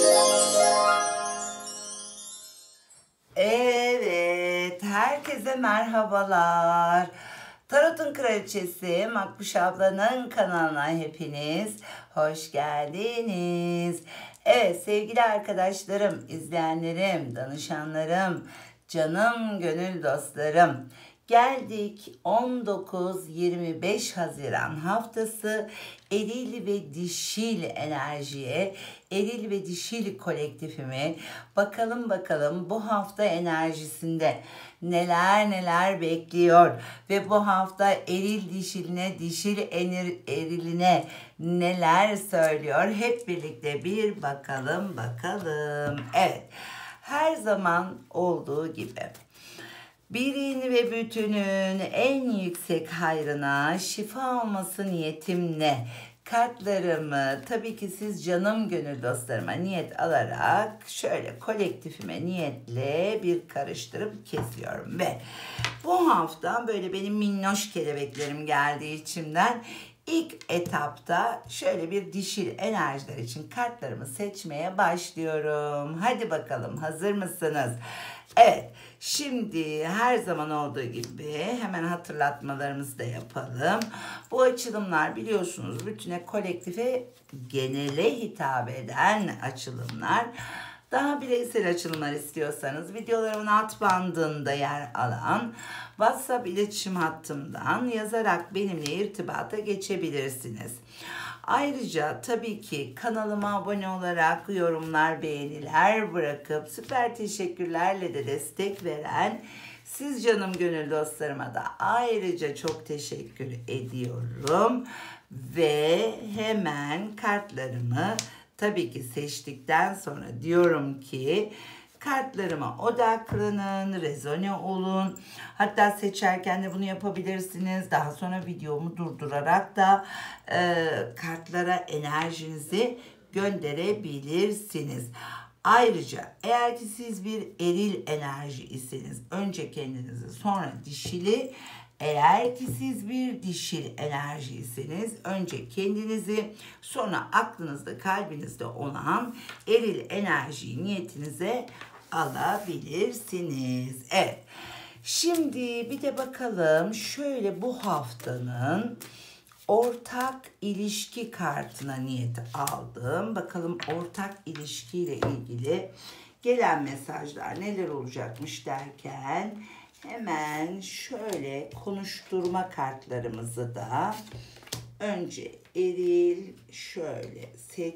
Evet, herkese merhabalar. Tarot'un Kraliçesi Makbuş ablanın kanalına hepiniz hoş geldiniz. Evet sevgili arkadaşlarım, izleyenlerim, danışanlarım, canım gönül dostlarım. Geldik 19-25 Haziran haftası eril ve dişil enerjiye, eril ve dişil kolektifime bakalım bu hafta enerjisinde neler bekliyor ve bu hafta eril dişiline, dişil eriline neler söylüyor, hep birlikte bir bakalım. Evet, her zaman olduğu gibi birin ve bütünün en yüksek hayrına şifa olması niyetimle kartlarımı tabii ki siz canım gönül dostlarıma niyet alarak şöyle kolektifime niyetle bir karıştırıp kesiyorum ve bu hafta böyle benim minnoş kelebeklerim geldiği içimden ilk etapta şöyle bir dişil enerjiler için kartlarımı seçmeye başlıyorum. Hadi bakalım, hazır mısınız? Evet, şimdi her zaman olduğu gibi hemen hatırlatmalarımızı da yapalım. Bu açılımlar biliyorsunuz bütüne, kolektife, genele hitap eden açılımlar. Daha bireysel açılımlar istiyorsanız videolarımın alt bandında yer alan WhatsApp iletişim hattımdan yazarak benimle irtibata geçebilirsiniz. Ayrıca tabii ki kanalıma abone olarak yorumlar, beğeniler bırakıp süper teşekkürlerle de destek veren siz canım gönül dostlarıma da ayrıca çok teşekkür ediyorum. Ve hemen kartlarımı tabii ki seçtikten sonra diyorum ki kartlarıma odaklanın, rezone olun. Hatta seçerken de bunu yapabilirsiniz. Daha sonra videomu durdurarak da kartlara enerjinizi gönderebilirsiniz. Ayrıca eğer ki siz bir eril enerji iseniz önce kendinizi, sonra dişili. Eğer ki siz bir dişil enerjiyseniz önce kendinizi, sonra aklınızda, kalbinizde olan eril enerjiyi niyetinize alabilirsiniz. Evet. Şimdi bir de bakalım şöyle bu haftanın ortak ilişki kartına niyet aldım. Bakalım ortak ilişkiyle ilgili gelen mesajlar neler olacakmış derken hemen şöyle konuşturma kartlarımızı da önce eril şöyle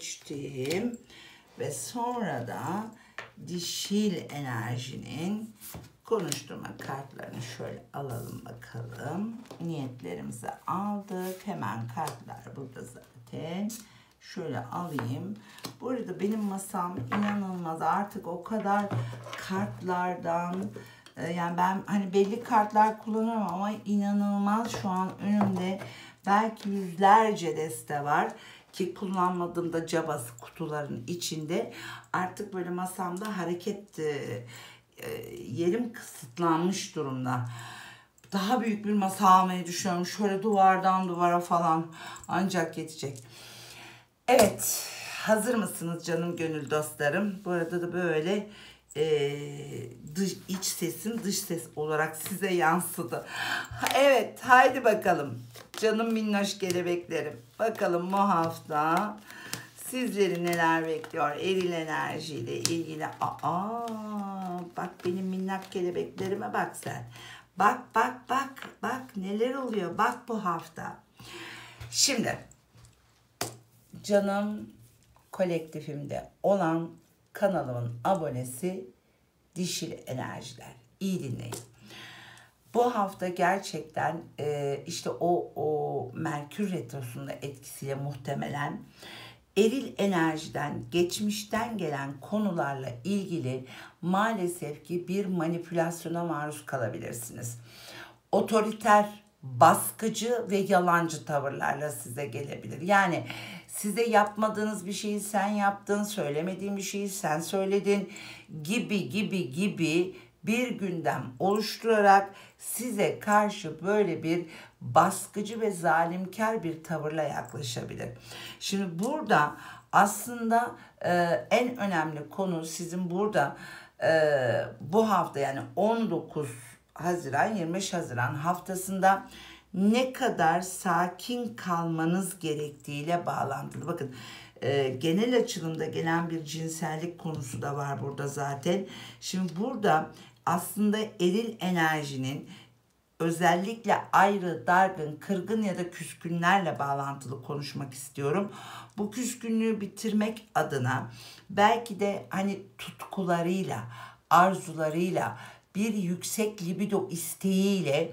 seçtim ve sonra da dişil enerjinin konuşturma kartlarını şöyle alalım bakalım. Niyetlerimizi aldık. Hemen kartlar burada zaten. Şöyle alayım. Bu arada benim masam inanılmaz. Artık o kadar kartlardan, yani ben hani belli kartlar kullanıyorum ama inanılmaz şu an önümde belki yüzlerce deste var ki kullanmadığımda cabası kutuların içinde. Artık böyle masamda hareket yerim kısıtlanmış durumda. Daha büyük bir masa almayı düşünüyorum. Şöyle duvardan duvara falan ancak yetecek. Evet, hazır mısınız canım gönül dostlarım? Bu arada da böyle iç sesim dış ses olarak size yansıdı. Evet, haydi bakalım canım minnoş kelebeklerim. Bakalım bu hafta sizleri neler bekliyor eril enerjiyle ilgili. Bak benim minnak kelebeklerime bak sen. Bak neler oluyor bak bu hafta. Şimdi canım kolektifimde olan kanalımın abonesi dişil enerjiler. İyi dinleyin. Bu hafta gerçekten işte o Merkür Retrosu'nun etkisiyle muhtemelen eril enerjiden, geçmişten gelen konularla ilgili maalesef ki bir manipülasyona maruz kalabilirsiniz. Otoriter, baskıcı ve yalancı tavırlarla size gelebilir. Yani size yapmadığınız bir şeyi sen yaptın, söylemediğin bir şeyi sen söyledin gibi bir gündem oluşturarak size karşı böyle bir baskıcı ve zalimkar bir tavırla yaklaşabilir. Şimdi burada Aslında en önemli konu sizin burada bu hafta, yani 19 Haziran 25 Haziran haftasında ne kadar sakin kalmanız gerektiğiyle bağlantılı. Bakın genel açılımda gelen bir cinsellik konusu da var burada zaten. Şimdi burada aslında eril enerjinin özellikle ayrı, dargın, kırgın ya da küskünlerle bağlantılı konuşmak istiyorum. Bu küskünlüğü bitirmek adına belki de hani tutkularıyla, arzularıyla, bir yüksek libido isteğiyle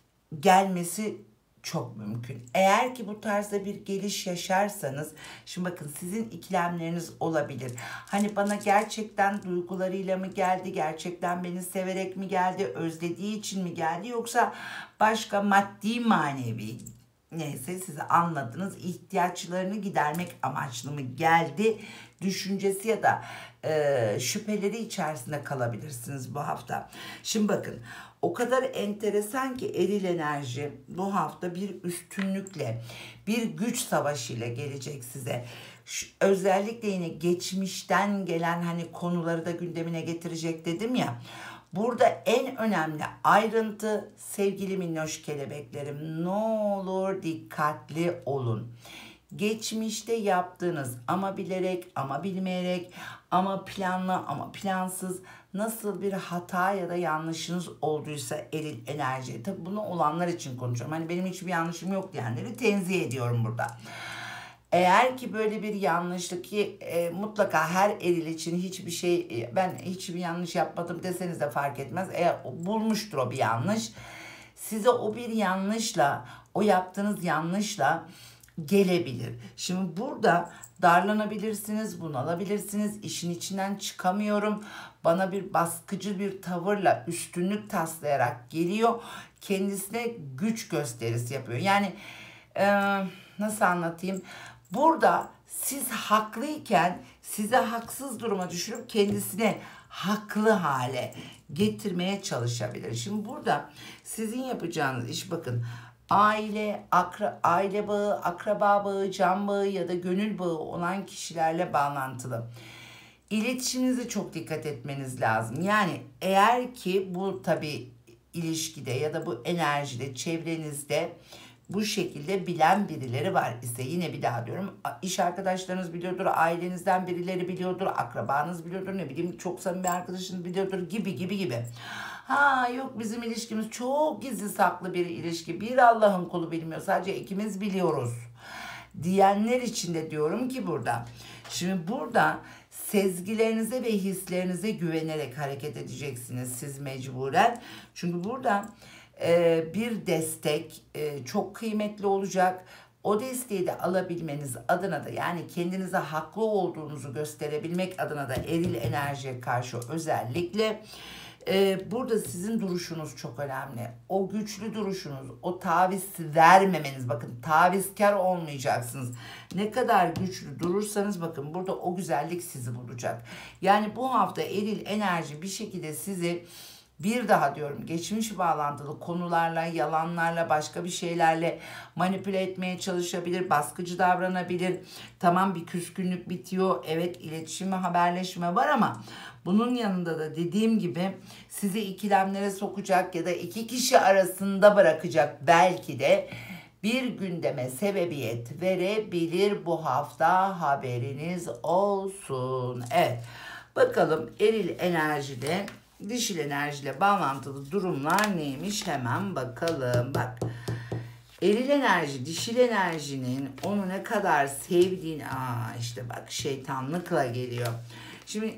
gelmesi çok mümkün. Eğer ki bu tarzda bir geliş yaşarsanız, şimdi bakın sizin ikilemleriniz olabilir. Hani bana gerçekten duygularıyla mı geldi, gerçekten beni severek mi geldi, özlediği için mi geldi, yoksa başka maddi manevi, neyse siz anladınız, ihtiyaçlarını gidermek amaçlı mı geldi düşüncesi ya da şüpheleri içerisinde kalabilirsiniz bu hafta. Şimdi bakın, o kadar enteresan ki eril enerji bu hafta bir üstünlükle, bir güç savaşıyla gelecek size. Özellikle yine geçmişten gelen hani konuları da gündemine getirecek dedim ya. Burada en önemli ayrıntı, sevgili minnoş kelebeklerim, ne olur dikkatli olun. Geçmişte yaptığınız ama bilerek ama bilmeyerek ama planlı ama plansız nasıl bir hata ya da yanlışınız olduysa eril enerji. Tabi bunu olanlar için konuşuyorum. Hani benim hiçbir yanlışım yok diyenleri tenzih ediyorum burada. Eğer ki böyle bir yanlışlık ki mutlaka her eril için hiçbir şey, ben hiçbir yanlış yapmadım deseniz de fark etmez. Eğer bulmuştur o bir yanlış, size o bir yanlışla, o yaptığınız yanlışla gelebilir. Şimdi burada darlanabilirsiniz, bunalabilirsiniz, işin içinden çıkamıyorum, bana bir baskıcı bir tavırla üstünlük taslayarak geliyor, kendisine güç gösterisi yapıyor. Yani nasıl anlatayım? Burada siz haklıyken size haksız duruma düşürüp kendisine haklı hale getirmeye çalışabilir. Şimdi burada sizin yapacağınız iş, bakın, aile bağı, akraba bağı, can bağı ya da gönül bağı olan kişilerle bağlantılı. İletişiminize çok dikkat etmeniz lazım. Yani eğer ki bu tabii ilişkide ya da bu enerjide çevrenizde bu şekilde bilen birileri var ise, yine bir daha diyorum, iş arkadaşlarınız biliyordur, ailenizden birileri biliyordur, akrabanız biliyordur, ne bileyim çok samimi bir arkadaşınız biliyordur gibi. Ha yok, bizim ilişkimiz çok gizli saklı bir ilişki, bir Allah'ın kulu bilmiyor, sadece ikimiz biliyoruz diyenler için de diyorum ki burada, şimdi burada sezgilerinize ve hislerinize güvenerek hareket edeceksiniz siz mecburen. Çünkü burada bir destek çok kıymetli olacak. O desteği de alabilmeniz adına da, yani kendinize haklı olduğunuzu gösterebilmek adına da eril enerjiye karşı özellikle burada sizin duruşunuz çok önemli. O güçlü duruşunuz, o taviz vermemeniz, bakın tavizkar olmayacaksınız. Ne kadar güçlü durursanız bakın burada o güzellik sizi bulacak. Yani bu hafta eril enerji bir şekilde sizi, bir daha diyorum, geçmiş bağlantılı konularla, yalanlarla, başka bir şeylerle manipüle etmeye çalışabilir, baskıcı davranabilir. Tamam, bir küskünlük bitiyor, evet, iletişim ve haberleşme var ama bunun yanında da dediğim gibi sizi ikilemlere sokacak ya da iki kişi arasında bırakacak belki de bir gündeme sebebiyet verebilir bu hafta, haberiniz olsun. Evet, bakalım eril enerjide dişil enerjiyle bağlantılı durumlar neymiş, hemen bakalım. Bak, eril enerji dişil enerjinin onu ne kadar sevdiğini, işte bak, şeytanlıkla geliyor. Şimdi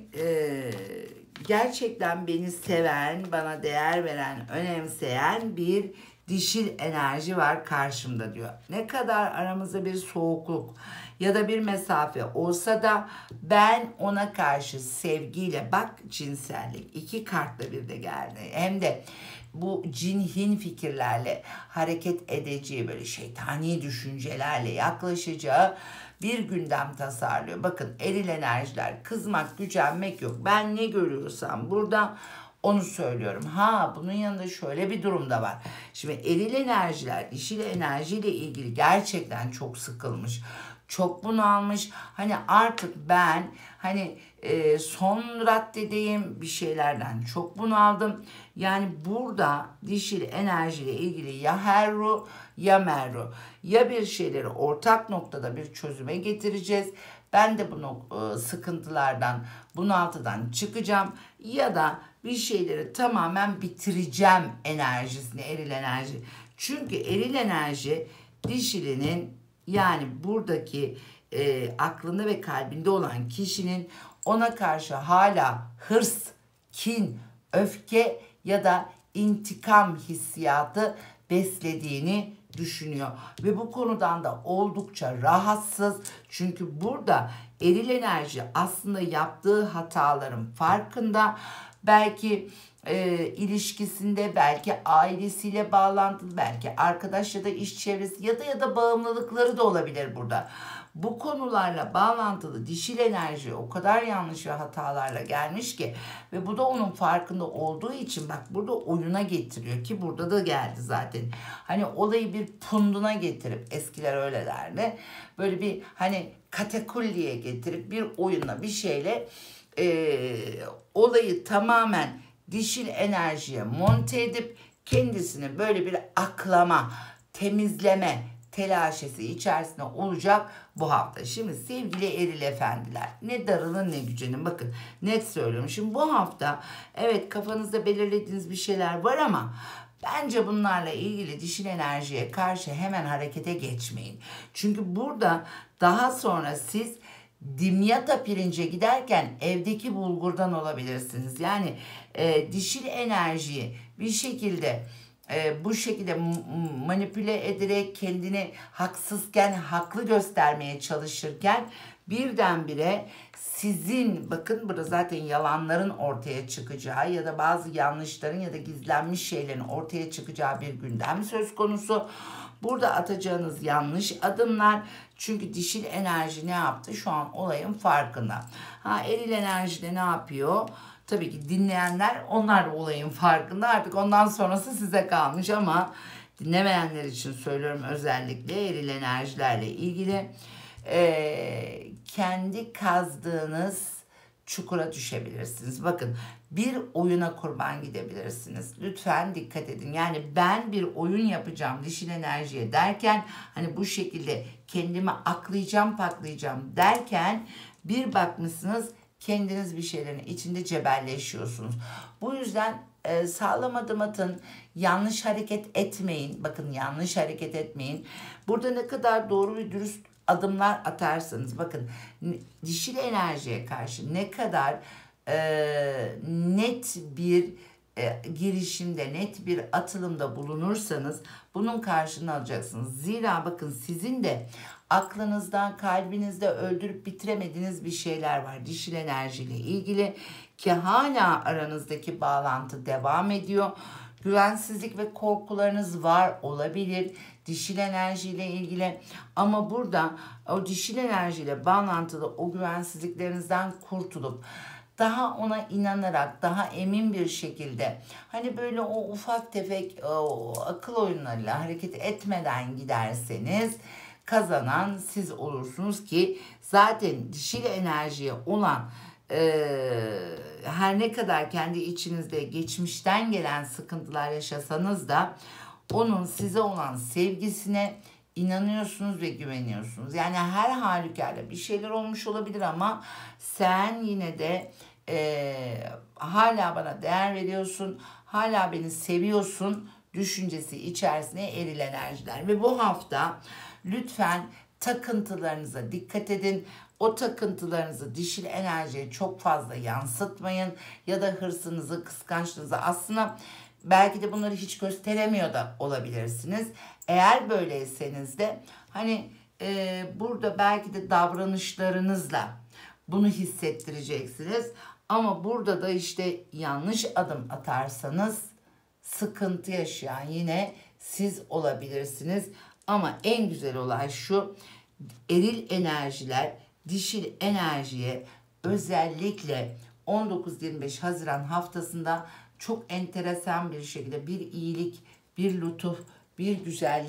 gerçekten beni seven, bana değer veren, önemseyen bir dişil enerji var karşımda diyor. Ne kadar aramızda bir soğukluk ya da bir mesafe olsa da ben ona karşı sevgiyle, bak, cinsellik iki kartla bir de geldi. Hem de bu cinhin fikirlerle hareket edeceği, böyle şeytani düşüncelerle yaklaşacağı bir gündem tasarlıyor. Bakın, eril enerjiler, kızmak, gücenmek yok. Ben ne görüyorsam burada onu söylüyorum. Ha, bunun yanında şöyle bir durum da var. Şimdi eril enerjiler dişil enerjiyle ilgili gerçekten çok sıkılmış, çok bunalmış. Hani artık ben hani son raddedeyim, bir şeylerden çok bunaldım. Yani burada dişil enerjiyle ilgili ya Herru ya Merru, ya bir şeyleri ortak noktada bir çözüme getireceğiz. Ben de bu sıkıntılardan, bunaltıdan çıkacağım ya da bir şeyleri tamamen bitireceğim enerjisini, eril enerji. Çünkü eril enerji dişilinin, yani buradaki aklında ve kalbinde olan kişinin ona karşı hala hırs, kin, öfke ya da intikam hissiyatı beslediğini düşünüyor. Ve bu konudan da oldukça rahatsız. Çünkü burada eril enerji aslında yaptığı hataların farkında. Belki ilişkisinde, belki ailesiyle bağlantılı, belki arkadaş ya da iş çevresi ya da bağımlılıkları da olabilir burada. Bu konularla bağlantılı dişil enerji o kadar yanlış ve hatalarla gelmiş ki ve bu da onun farkında olduğu için bak burada oyuna getiriyor ki burada da geldi zaten. Hani olayı bir punduna getirip, eskiler öyle derdi. Böyle bir hani katakulliye getirip bir oyunla, bir şeyle olayı tamamen dişil enerjiye monte edip kendisini böyle bir aklama, temizleme telaşesi içerisinde olacak bu hafta. Şimdi sevgili eril efendiler, ne darılın ne gücenin, bakın net söylüyorum. Şimdi bu hafta evet kafanızda belirlediğiniz bir şeyler var ama bence bunlarla ilgili dişil enerjiye karşı hemen harekete geçmeyin. Çünkü burada daha sonra siz dimyata pirince giderken evdeki bulgurdan olabilirsiniz. Yani dişil enerjiyi bir şekilde bu şekilde manipüle ederek kendini haksızken haklı göstermeye çalışırken birdenbire sizin, bakın burada zaten yalanların ortaya çıkacağı ya da bazı yanlışların ya da gizlenmiş şeylerin ortaya çıkacağı bir gündem söz konusu. Burada atacağınız yanlış adımlar, çünkü dişil enerji ne yaptı? Şu an olayın farkında. Eril enerji de ne yapıyor? Tabii ki dinleyenler, onlar da olayın farkında. Artık ondan sonrası size kalmış ama dinlemeyenler için söylüyorum, özellikle eril enerjilerle ilgili kendi kazdığınız çukura düşebilirsiniz. Bakın, bir oyuna kurban gidebilirsiniz. Lütfen dikkat edin. Yani ben bir oyun yapacağım dişil enerjiye derken, hani bu şekilde kendimi aklayacağım, paklayacağım derken bir bakmışsınız kendiniz bir şeylerin içinde cebelleşiyorsunuz. Bu yüzden sağlam adım atın, yanlış hareket etmeyin. Bakın, yanlış hareket etmeyin. Burada ne kadar doğru ve dürüst adımlar atarsanız, bakın dişil enerjiye karşı ne kadar net bir girişimde, net bir atılımda bulunursanız bunun karşılığını alacaksınız. Zira bakın, sizin de aklınızdan, kalbinizde öldürüp bitiremediğiniz bir şeyler var dişil enerjiyle ilgili ki hala aranızdaki bağlantı devam ediyor. Güvensizlik ve korkularınız var olabilir dişil enerjiyle ilgili, ama burada o dişil enerjiyle bağlantılı o güvensizliklerinizden kurtulup daha ona inanarak, daha emin bir şekilde, hani böyle o ufak tefek o akıl oyunlarıyla hareket etmeden giderseniz kazanan siz olursunuz ki zaten dişil enerjiye olan her ne kadar kendi içinizde geçmişten gelen sıkıntılar yaşasanız da onun size olan sevgisine inanıyorsunuz ve güveniyorsunuz. Yani her halükarda bir şeyler olmuş olabilir ama sen yine de hala bana değer veriyorsun, hala beni seviyorsun düşüncesi içerisine eril enerjiler. Ve bu hafta lütfen takıntılarınıza dikkat edin. O takıntılarınızı dişil enerjiye çok fazla yansıtmayın ya da hırsınızı, kıskançlığınızı, aslında belki de bunları hiç gösteremiyor da olabilirsiniz. Eğer böyleyseniz de hani burada belki de davranışlarınızla bunu hissettireceksiniz. Ama burada da işte yanlış adım atarsanız sıkıntı yaşayan yine siz olabilirsiniz. Ama en güzel olay şu: eril enerjiler dişil enerjiye özellikle 19-25 Haziran haftasında çok enteresan bir şekilde bir iyilik, bir lütuf, bir güzellik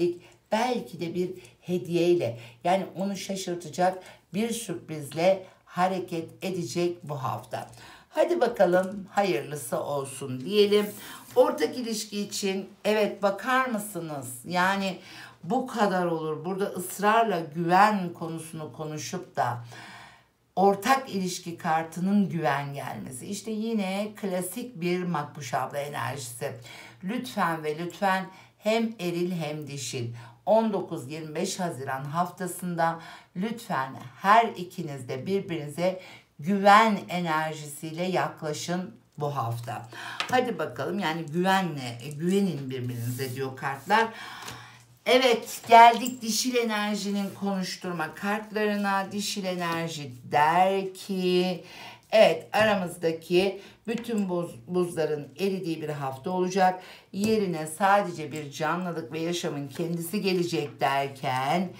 belki de bir hediyeyle, yani onu şaşırtacak bir sürprizle hareket edecek bu hafta. Hadi bakalım hayırlısı olsun diyelim. Ortak ilişki için evet, bakar mısınız? Yani bu kadar olur. Burada ısrarla güven konusunu konuşup da ortak ilişki kartının güven gelmesi. İşte yine klasik bir Makbuş abla enerjisi. Lütfen ve lütfen hem eril hem dişil. 19-25 Haziran haftasında lütfen her ikiniz de birbirinize güven enerjisiyle yaklaşın bu hafta. Hadi bakalım, yani güvenin birbirinize diyor kartlar. Evet, geldik dişil enerjinin konuşturma kartlarına. Dişil enerji der ki evet, aramızdaki bütün buzların eridiği bir hafta olacak. Yerine sadece bir canlılık ve yaşamın kendisi gelecek derken,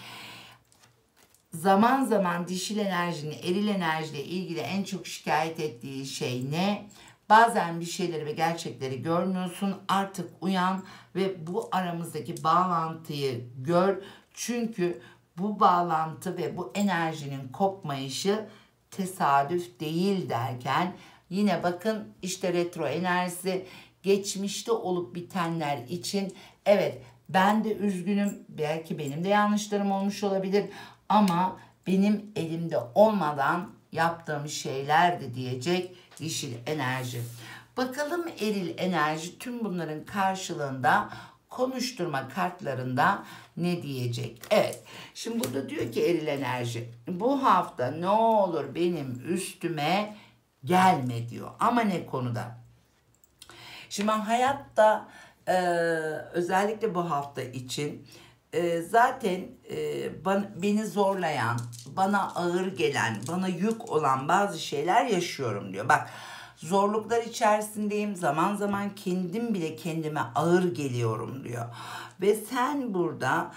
zaman zaman dişil enerjinin eril enerjiyle ilgili en çok şikayet ettiği şey ne? Bazen bir şeyleri ve gerçekleri görmüyorsun. Artık uyan ve bu aramızdaki bağlantıyı gör. Çünkü bu bağlantı ve bu enerjinin kopmayışı tesadüf değil derken, yine bakın işte retro enerjisi, geçmişte olup bitenler için evet, ben de üzgünüm. Belki benim de yanlışlarım olmuş olabilir ama benim elimde olmadan yaptığım şeylerdi diyecek dişil enerji. Bakalım eril enerji tüm bunların karşılığında konuşturma kartlarında ne diyecek? Evet, şimdi burada diyor ki eril enerji, bu hafta ne olur benim üstüme gelme diyor. Ama ne konuda? Şimdi hayatta özellikle bu hafta için zaten beni zorlayan, bana ağır gelen, bana yük olan bazı şeyler yaşıyorum diyor. Bak, zorluklar içerisindeyim, zaman zaman kendim bile kendime ağır geliyorum diyor. Ve sen burada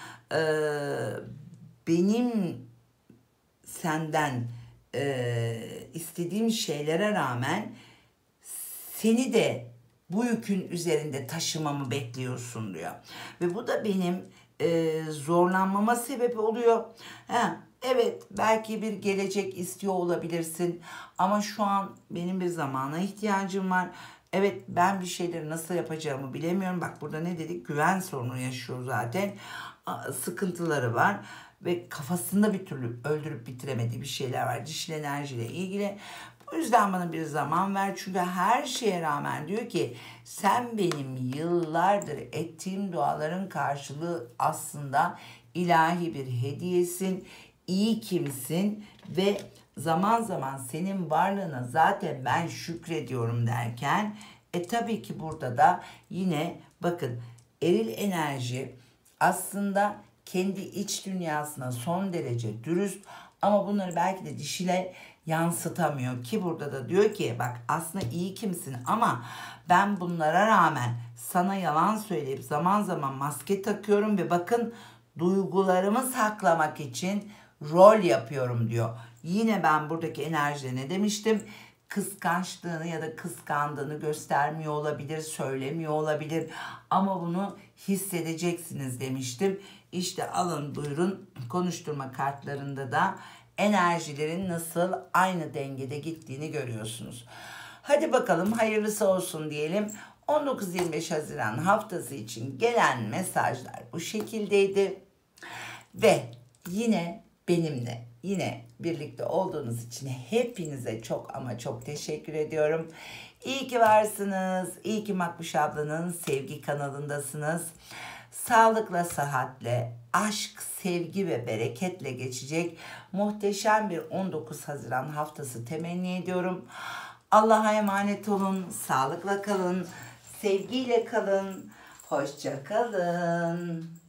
benim senden istediğim şeylere rağmen seni de bu yükün üzerinde taşımamı bekliyorsun diyor. Ve bu da benim zorlanmama sebep oluyor. Evet, belki bir gelecek istiyor olabilirsin ama şu an benim bir zamana ihtiyacım var. Evet, ben bir şeyleri nasıl yapacağımı bilemiyorum. Bak, burada ne dedik? Güven sorunu yaşıyor zaten. Sıkıntıları var ve kafasında bir türlü öldürüp bitiremediği bir şeyler var dişil enerjiyle ilgili. O yüzden bana bir zaman ver. Çünkü her şeye rağmen diyor ki sen benim yıllardır ettiğim duaların karşılığı aslında ilahi bir hediyesin. İyi kimsin ve zaman zaman senin varlığına zaten ben şükrediyorum derken tabii ki burada da yine bakın, eril enerji aslında kendi iç dünyasına son derece dürüst ama bunları belki de dişile yansıtamıyor ki burada da diyor ki bak, aslında iyi kimsin ama ben bunlara rağmen sana yalan söyleyip zaman zaman maske takıyorum ve bakın duygularımı saklamak için rol yapıyorum diyor. Yine ben buradaki enerjide ne demiştim? Kıskançlığını ya da kıskandığını göstermiyor olabilir, söylemiyor olabilir ama bunu hissedeceksiniz demiştim. İşte alın buyurun, konuşturma kartlarında da enerjilerin nasıl aynı dengede gittiğini görüyorsunuz. Hadi bakalım hayırlısı olsun diyelim. 19-25 Haziran haftası için gelen mesajlar bu şekildeydi. Ve yine benimle, yine birlikte olduğunuz için hepinize çok ama çok teşekkür ediyorum. İyi ki varsınız. İyi ki Makbuş ablanın sevgi kanalındasınız. Sağlıkla, sıhhatle, aşk, sevgi ve bereketle geçecek muhteşem bir 19 Haziran haftası temenni ediyorum. Allah'a emanet olun, sağlıkla kalın, sevgiyle kalın, hoşça kalın.